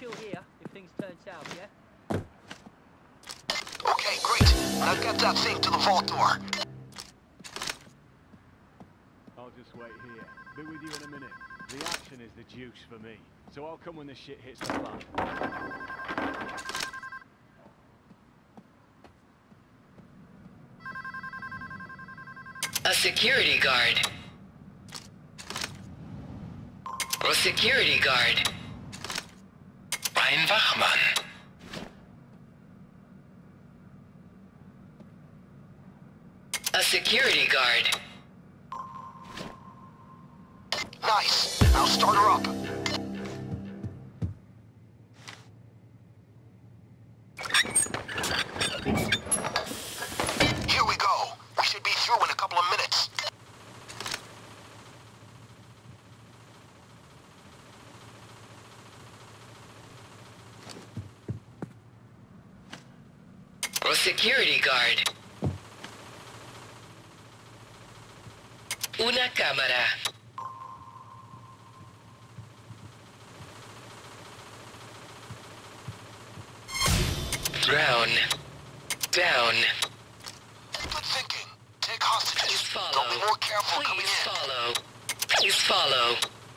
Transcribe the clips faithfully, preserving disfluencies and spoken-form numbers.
still here if things turn south, yeah? Okay, great. Now get that thing to the vault door. I'll just wait here. Be with you in a minute. The action is the juice for me, so I'll come when the shit hits the fan. A security guard. A security guard. Ein Wachmann. A security guard. Nice. Now start her up. Here we go. We should be through in a couple of minutes. A security guard. Una cámara. Down. Down. Good thinking. Take hostages. Please follow. Don't be more careful coming Please in. follow. Please follow.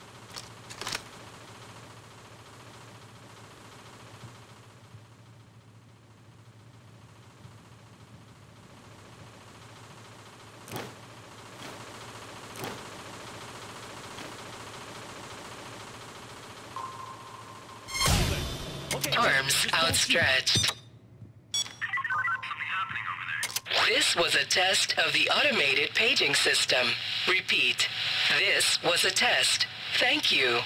Arms outstretched. This was a test of the automated paging system. Repeat. This was a test. Thank you.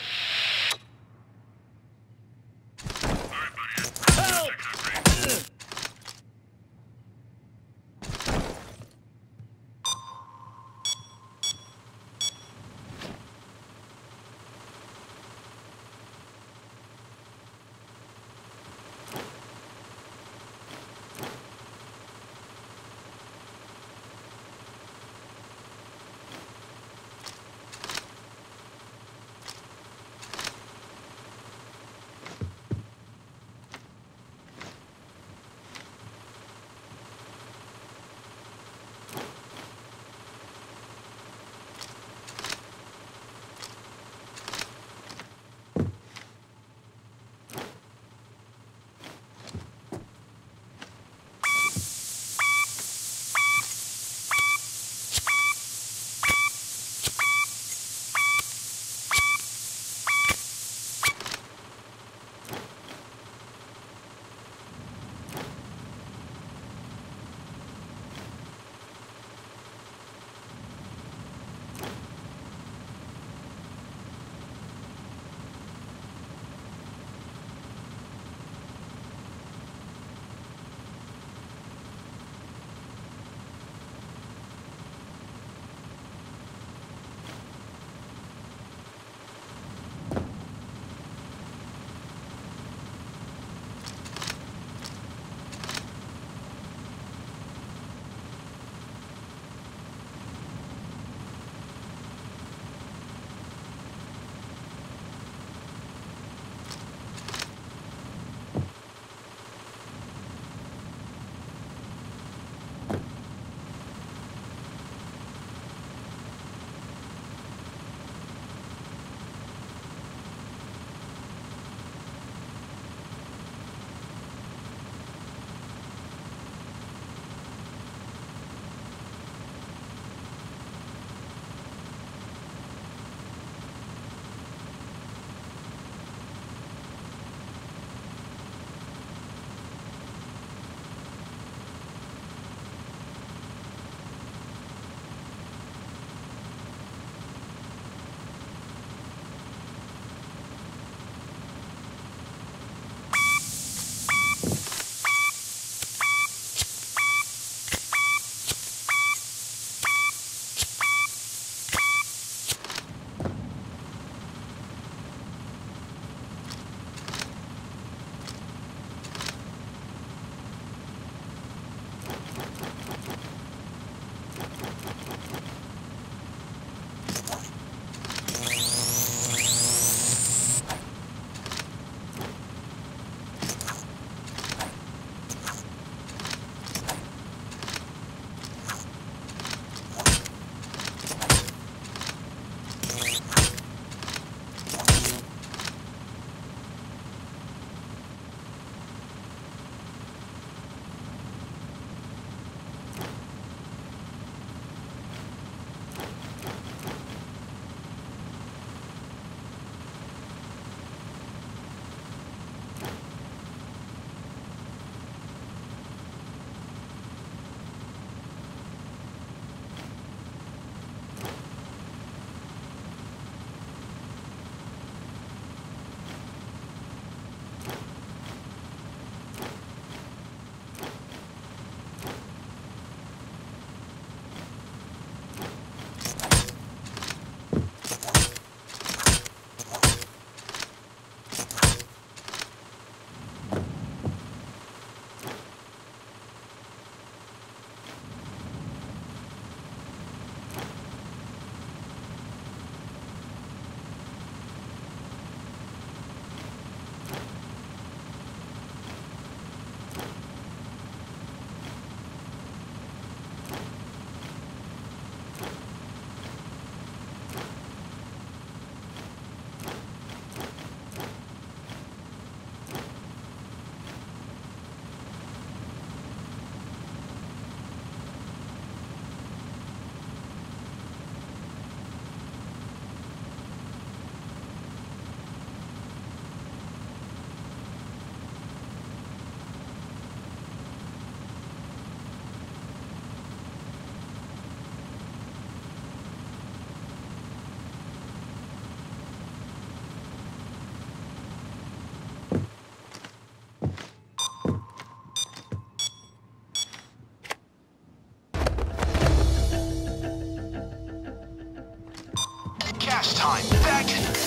time. Back.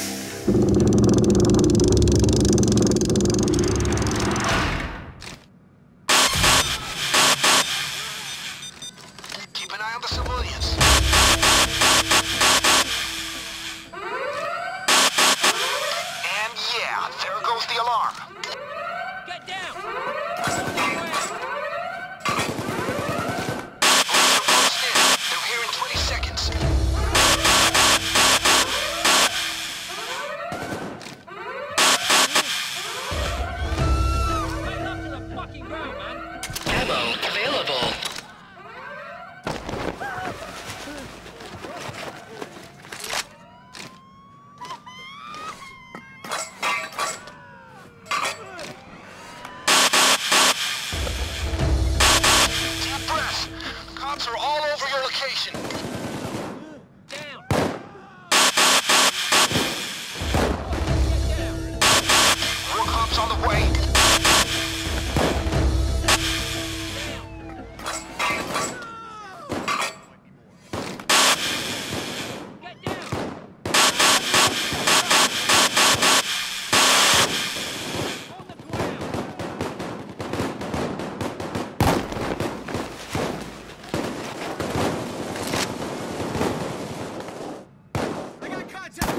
Keep an eye on the civilians. And yeah, there goes the alarm. Get down! Police are closed in. They're here in twenty seconds. Right up to the fucking ground, man! Ammo available. Deep breath. Cops are all over your location. Down! Get down! More cops on the way. Get down! On the ground! I got contact!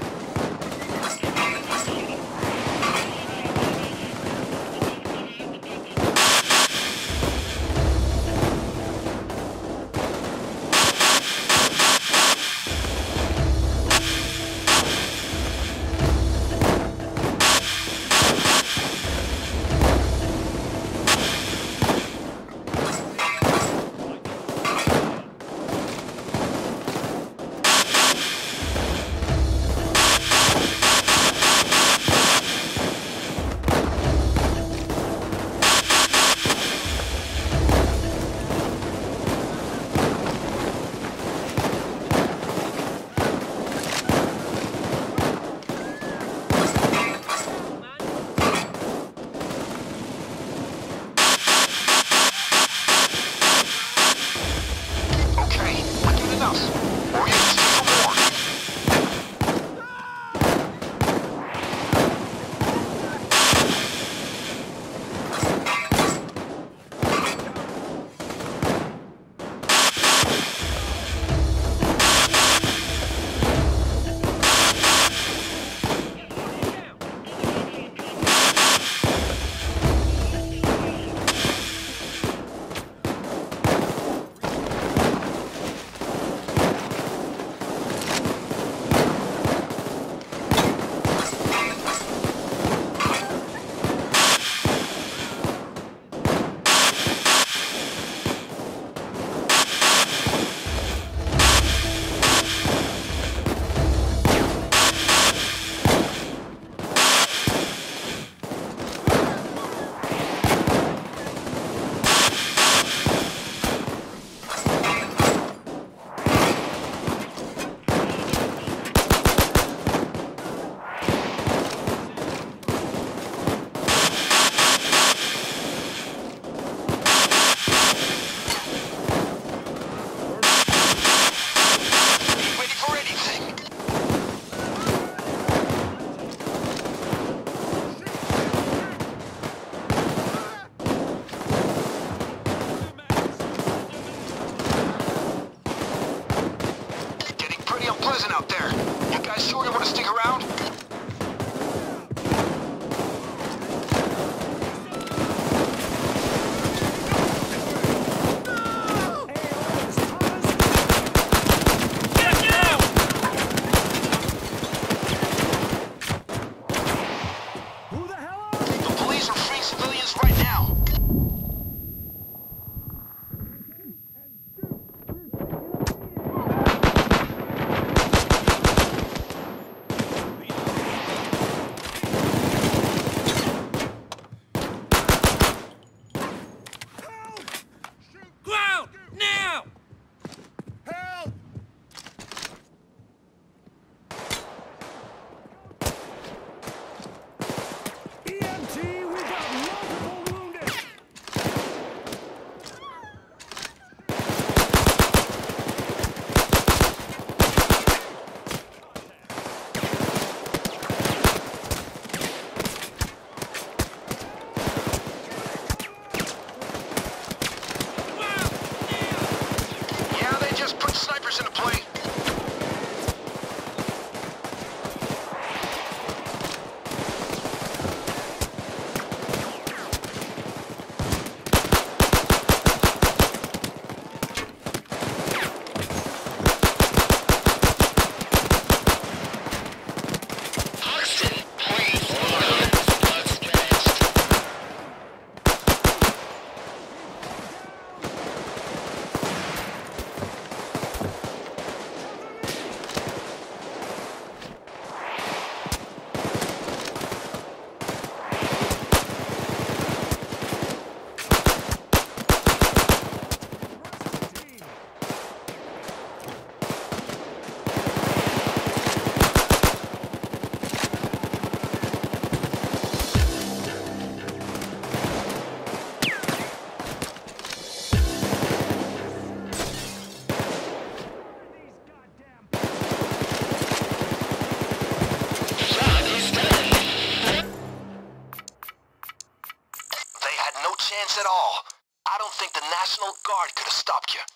Okay, we did enough. Or you can stay for more. Ready for anything. Getting pretty unpleasant out there. You guys sure you want to stick around? Who the hell are The police are freeing civilians right now. you? Mortars into play. Hoxton, please. Outstretched. Job is done. They had no chance at all. I don't think the National Guard could have stopped you.